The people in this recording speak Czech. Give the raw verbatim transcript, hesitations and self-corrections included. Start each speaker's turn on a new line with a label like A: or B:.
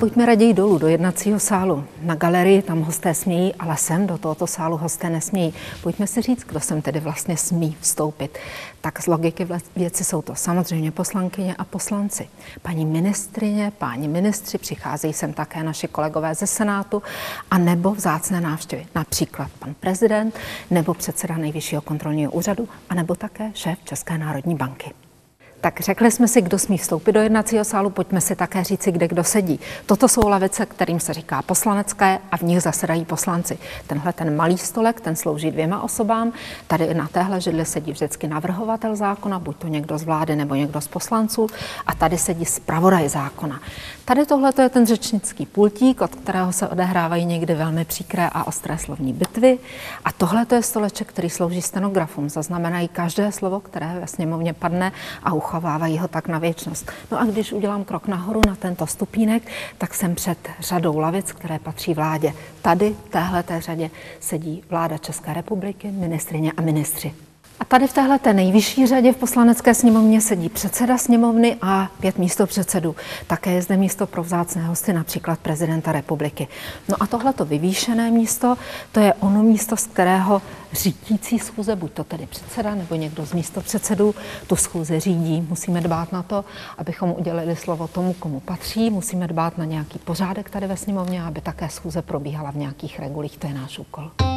A: pojďme raději dolů do jednacího sálu. Na galerii tam hosté smějí, ale sem do tohoto sálu hosté nesmějí. Pojďme si říct, kdo sem tedy vlastně smí vstoupit. Tak z logiky věci jsou to samozřejmě poslankyně a poslanci. Paní ministrině, páni ministři, přicházejí sem také naši kolegové ze Senátu, a nebo vzácné návštěvy. Například pan prezident, nebo předseda Nejvyššího kontrolního úřadu, a nebo také šéf České národní banky. Tak řekli jsme si, kdo smí vstoupit do jednacího sálu, pojďme si také říci, kde kdo sedí. Toto jsou lavice, kterým se říká poslanecké, a v nich zasedají poslanci. Tenhle ten malý stolek, ten slouží dvěma osobám. Tady na téhle židli sedí vždycky navrhovatel zákona, buď to někdo z vlády nebo někdo z poslanců, a tady sedí zpravodaj zákona. Tady tohle je ten řečnický pultík, od kterého se odehrávají někdy velmi příkré a ostré slovní bitvy. A tohle je stoleček, který slouží stenografům. Zaznamenají každé slovo, které ve sněmovně padne, a uchovávají ho tak na věčnost. No a když udělám krok nahoru na tento stupínek, tak jsem před řadou lavic, které patří vládě. Tady, v téhleté řadě, sedí vláda České republiky, ministryně a ministři. A tady v téhleté nejvyšší řadě v Poslanecké sněmovně sedí předseda sněmovny a pět místopředsedů. Také je zde místo pro vzácné hosty, například prezidenta republiky. No a tohleto vyvýšené místo, to je ono místo, z kterého řídící schůze, buď to tedy předseda nebo někdo z místopředsedů, tu schůzi řídí. Musíme dbát na to, abychom udělili slovo tomu, komu patří. Musíme dbát na nějaký pořádek tady ve sněmovně, aby také schůze probíhala v nějakých regulích. To je náš úkol.